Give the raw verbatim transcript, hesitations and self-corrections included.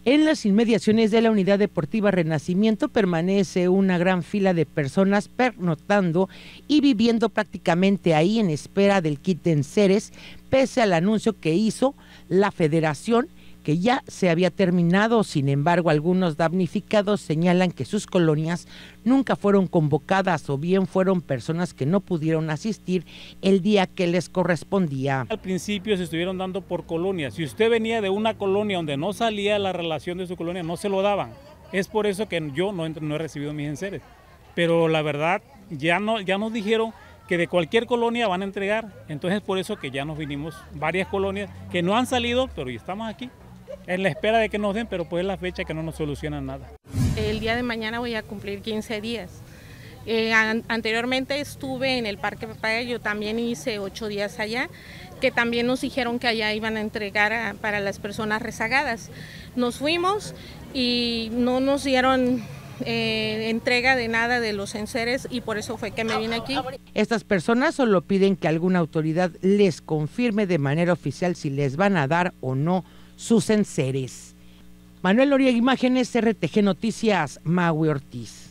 En las inmediaciones de la Unidad Deportiva Renacimiento permanece una gran fila de personas pernoctando y viviendo prácticamente ahí en espera del kit de enseres, pese al anuncio que hizo la Federación que ya se había terminado. Sin embargo, algunos damnificados señalan que sus colonias nunca fueron convocadas o bien fueron personas que no pudieron asistir el día que les correspondía. Al principio se estuvieron dando por colonias. Si usted venía de una colonia donde no salía la relación de su colonia, no se lo daban. Es por eso que yo no, no he recibido mis enseres. Pero la verdad, ya, no, ya nos dijeron que de cualquier colonia van a entregar. Entonces por eso que ya nos vinimos varias colonias que no han salido, pero ya estamos aquí en la espera de que nos den, pero pues es la fecha que no nos solucionan nada. El día de mañana voy a cumplir quince días. Eh, an anteriormente estuve en el Parque Papaya, yo también hice ocho días allá, que también nos dijeron que allá iban a entregar a, para las personas rezagadas. Nos fuimos y no nos dieron eh, entrega de nada de los enseres y por eso fue que me vine aquí. Estas personas solo piden que alguna autoridad les confirme de manera oficial si les van a dar o no sus enseres. Manuel Noriega, Imágenes, R T G Noticias, Maui Ortiz.